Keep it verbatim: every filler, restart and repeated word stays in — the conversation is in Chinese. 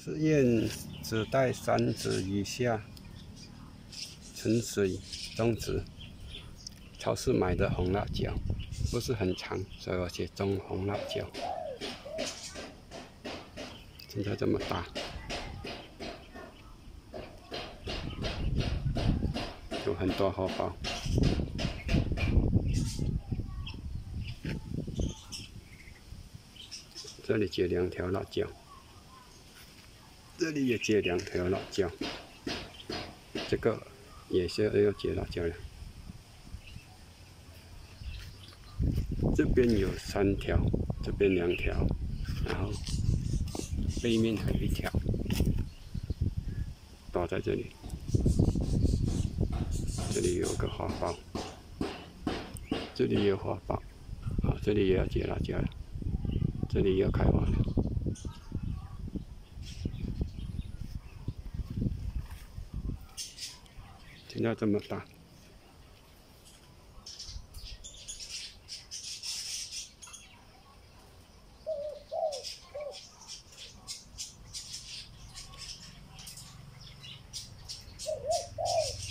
实验只带三指以下，纯水种植。超市买的红辣椒不是很长，所以我写种红辣椒。现在这么大，有很多荷包。这里结两条辣椒，这里也结两条辣椒，这个也是要结辣椒了。这边有三条，这边两条，然后背面还有一条，倒在这里。这里有个花苞，这里也有花苞，啊，这里也要结辣椒了，这里也要开花了。现在这么大。